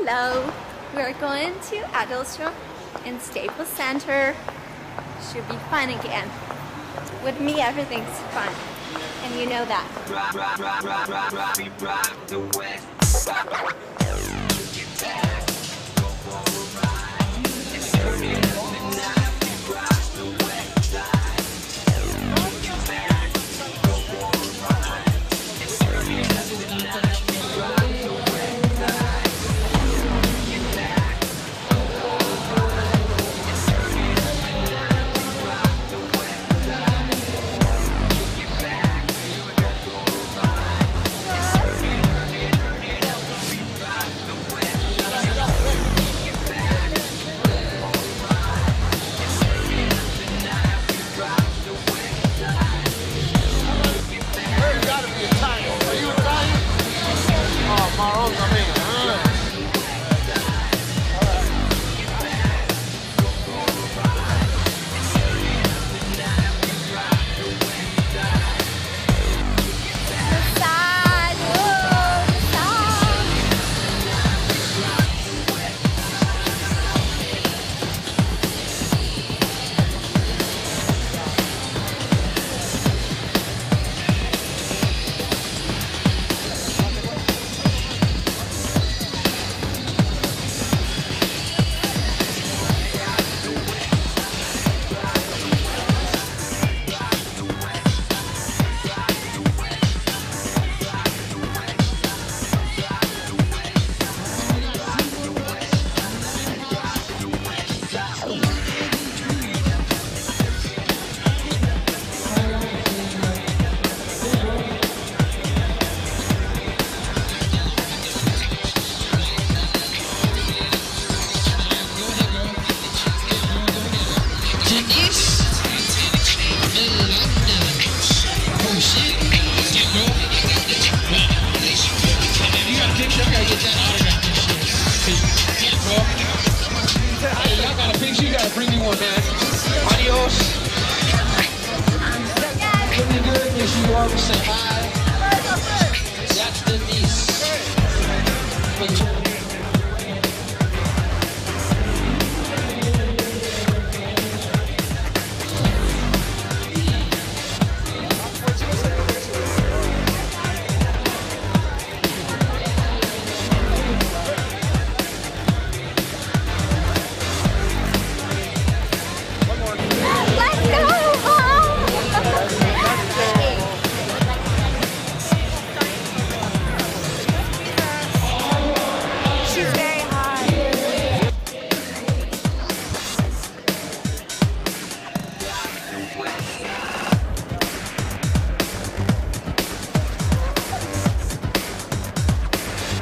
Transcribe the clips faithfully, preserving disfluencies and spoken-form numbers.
Hello, we're going to Adultcon in Staples Center. Should be fun again. With me, everything's fun, and you know that. Denise, Milani. Oh shit. Yeah, bro. You got a picture? I gotta get that autograph and shit. Yeah, bro. Hey, y'all got a picture? You gotta bring me one, man. Adios. Looking good. Make sure you always say hi. That's Denise.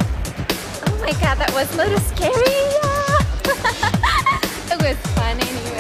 Oh my god, that was a little scary. It was fun anyway.